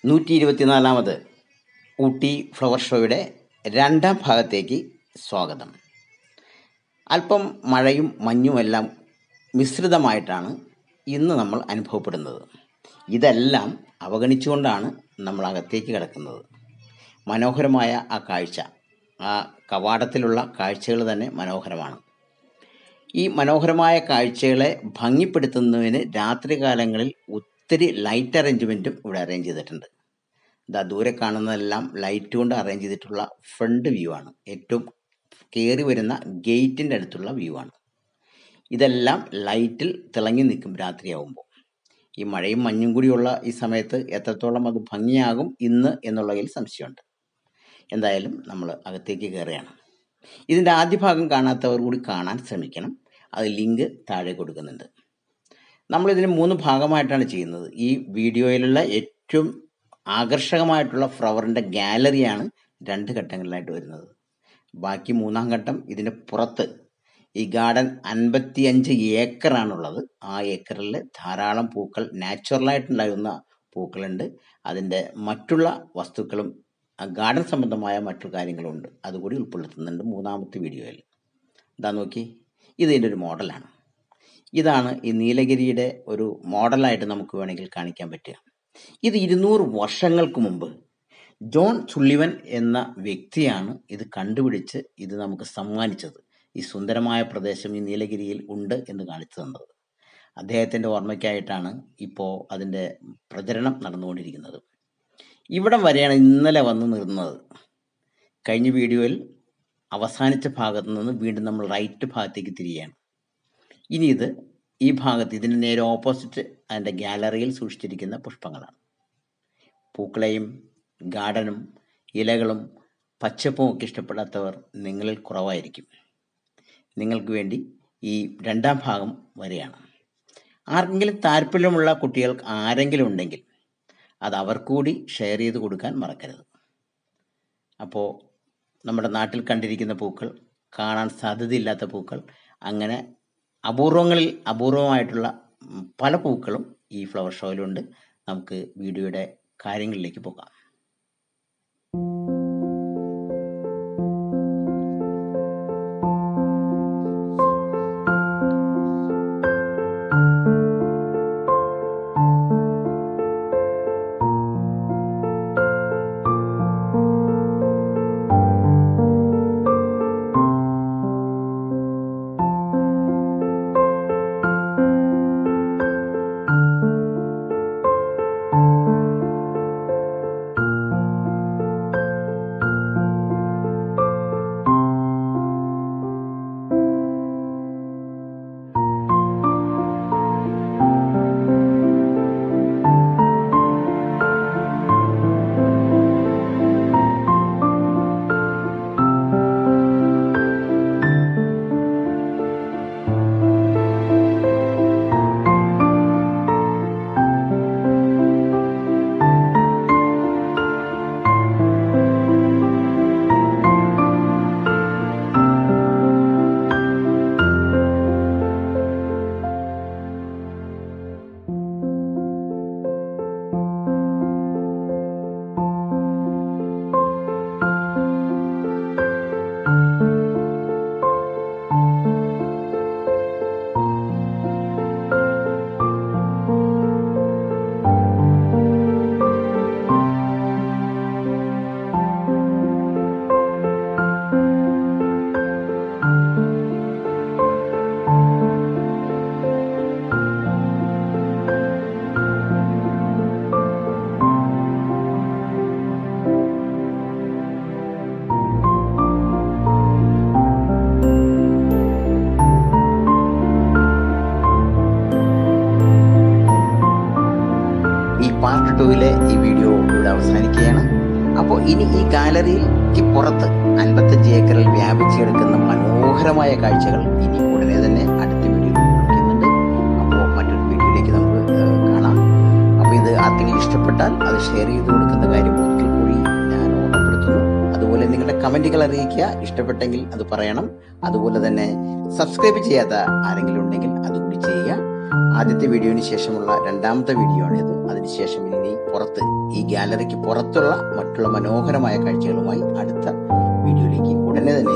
124ാമത് Ooty flower ഷോയുടെ രണ്ടാം ഭാഗത്തേക്ക് സ്വാഗതം. അല്പം മഴയും മഞ്ഞുമെല്ലാം മിശ്രിതമായിട്ടാണ് ഇന്ന് നമ്മൾ അനുഭവപ്പെടുന്നത്. ഇതെല്ലാം അവഗണിച്ചുകൊണ്ടാണ് നമ്മൾ അകത്തേക്ക് കിടക്കുന്നത്. മനോഹരമായ ആ കാഴ്ച, ആ കവാടത്തിലുള്ള കാഴ്ചകൾ തന്നെ മനോഹരമാണ്. ഈ മനോഹരമായ കാഴ്ചകളെ ഭംഗിപ്പെടുത്തുന്നതിന് രാത്രികാലങ്ങളിൽ ഒത്തിരി ലൈറ്റ് അറേഞ്ച്മെൻറ്റും ഇവിടെ അറേഞ്ച് ചെയ്തിട്ടുണ്ട്. ദൂരെ കാണുന്നതെല്ലാം ലൈറ്റ് കൊണ്ട് അറേഞ്ച് ചെയ്തിട്ടുള്ള ഫ്രണ്ട് വ്യൂ ആണ്. ഏറ്റവും കയറി വരുന്ന ഗേറ്റിൻ്റെ അടുത്തുള്ള വ്യൂ ആണ്. ഇതെല്ലാം ലൈറ്റിൽ തിളങ്ങി നിൽക്കും രാത്രിയാവുമ്പോൾ. ഈ മഴയും മഞ്ഞും കൂടിയുള്ള ഈ സമയത്ത് എത്രത്തോളം അത് ഭംഗിയാകും ഇന്ന് എന്നുള്ളതിൽ സംശയമുണ്ട്. എന്തായാലും നമ്മൾ അകത്തേക്ക് കയറുകയാണ്. ഇതിൻ്റെ ആദ്യ ഭാഗം കാണാത്തവർ കൂടി കാണാൻ ശ്രമിക്കണം. അത് ലിങ്ക് താഴെ കൊടുക്കുന്നുണ്ട്. നമ്മളിതിന് 3 ഭാഗമായിട്ടാണ് ചെയ്യുന്നത്. ഈ വീഡിയോയിലുള്ള ഏറ്റവും ആകർഷകമായിട്ടുള്ള ഫ്ലവറിൻ്റെ ഗാലറിയാണ് 2 ഘട്ടങ്ങളിലായിട്ട് വരുന്നത്. ബാക്കി 3-ാം ഘട്ടം ഇതിന് പുറത്ത് ഈ ഗാർഡൻ 55 ഏക്കറാണുള്ളത്. ആ ഏക്കറിൽ ധാരാളം പൂക്കൾ, നാച്ചുറലായിട്ടുണ്ടാകുന്ന പൂക്കളുണ്ട്. അതിൻ്റെ മറ്റുള്ള വസ്തുക്കളും ഗാർഡൻ സംബന്ധമായ മറ്റു കാര്യങ്ങളുണ്ട്. അതുകൂടി ഉൾപ്പെടുത്തുന്നുണ്ട് 3-ാമത്തെ വീഡിയോയിൽ. ഇതാ നോക്കി, ഇതിൻ്റെ ഒരു മോഡലാണ്. ഇതാണ് ഈ നീലഗിരിയുടെ ഒരു മോഡലായിട്ട് നമുക്ക് വേണമെങ്കിൽ കാണിക്കാൻ പറ്റുക. ഇത് 200 വർഷങ്ങൾക്ക് മുമ്പ് ജോൺ സുള്ളിവൻ എന്ന വ്യക്തിയാണ് ഇത് കണ്ടുപിടിച്ച് ഇത് നമുക്ക് സമ്മാനിച്ചത്. ഈ സുന്ദരമായ പ്രദേശം ഈ നീലഗിരിയിൽ ഉണ്ട് എന്ന് കാണിച്ചു തന്നത്. അദ്ദേഹത്തിൻ്റെ ഓർമ്മയ്ക്കായിട്ടാണ് ഇപ്പോൾ അതിൻ്റെ പ്രചരണം നടന്നുകൊണ്ടിരിക്കുന്നത്. ഇവിടം വരെയാണ് ഇന്നലെ വന്ന് നിന്നത്. കഴിഞ്ഞ വീഡിയോയിൽ അവസാനിച്ച ഭാഗത്തു നിന്ന് വീണ്ടും നമ്മൾ റൈറ്റ് ഭാഗത്തേക്ക് തിരികെയാണ്. ഇനി ഈ ഭാഗത്ത് ഇതിന് നേരെ ഓപ്പോസിറ്റ് അതിൻ്റെ ഗാലറിയിൽ സൂക്ഷിച്ചിരിക്കുന്ന പുഷ്പങ്ങളാണ്. പൂക്കളെയും ഗാർഡനും ഇലകളും പച്ചപ്പും ഒക്കെ ഇഷ്ടപ്പെടാത്തവർ നിങ്ങളിൽ കുറവായിരിക്കും. നിങ്ങൾക്ക് വേണ്ടി ഈ 2-ാം ഭാഗം വരെയാണ്. ആർക്കെങ്കിലും താല്പര്യമുള്ള കുട്ടികൾക്ക് ആരെങ്കിലും ഉണ്ടെങ്കിൽ അത് അവർക്കൂടി ഷെയർ ചെയ്ത് കൊടുക്കാൻ മറക്കരുത്. അപ്പോൾ നമ്മുടെ നാട്ടിൽ കണ്ടിരിക്കുന്ന പൂക്കൾ, കാണാൻ സാധ്യതയില്ലാത്ത പൂക്കൾ, അങ്ങനെ അപൂർവങ്ങളിൽ അപൂർവമായിട്ടുള്ള പല പൂക്കളും ഈ ഫ്ലവർ ഷോയിലുണ്ട്. നമുക്ക് വീഡിയോയുടെ കാര്യങ്ങളിലേക്ക് പോകാം. പാർട്ട് 2-ലെ ഈ വീഡിയോ ഇവിടെ അവസാനിക്കുകയാണ്. അപ്പോൾ ഇനി ഈ ഗാലറിക്ക് പുറത്ത് 55 ഏക്കറിൽ വ്യാപിച്ചു കിടക്കുന്ന മനോഹരമായ കാഴ്ചകൾ ഇനി ഉടനെ തന്നെ അടുത്ത വീഡിയോയിൽ കാണിക്കുന്നുണ്ട്. അപ്പോൾ മറ്റൊരു വീഡിയോയിലേക്ക് നമുക്ക് കാണാം. അപ്പോൾ ഇത് ആർക്കെങ്കിലും ഇഷ്ടപ്പെട്ടാൽ അത് ഷെയർ ചെയ്ത് കൊടുക്കുന്ന കാര്യം ഒരിക്കൽ കൂടി ഞാൻ ഓർമ്മപ്പെടുത്തുന്നു. അതുപോലെ നിങ്ങളുടെ കമൻറ്റുകൾ അറിയിക്കുക. ഇഷ്ടപ്പെട്ടെങ്കിൽ അത് പറയണം. അതുപോലെ തന്നെ സബ്സ്ക്രൈബ് ചെയ്യാത്ത ആരെങ്കിലും ഉണ്ടെങ്കിൽ അതുകൂടി ചെയ്യുക. ആദ്യത്തെ വീഡിയോന് ശേഷമുള്ള 2-ാമത്തെ വീഡിയോ ആണിത്. അതിനുശേഷം ഇനി പുറത്ത്, ഈ ഗാലറിക്ക് പുറത്തുള്ള മറ്റുള്ള മനോഹരമായ കാഴ്ചകളുമായി അടുത്ത വീഡിയോയിലേക്ക് ഉടനെ തന്നെ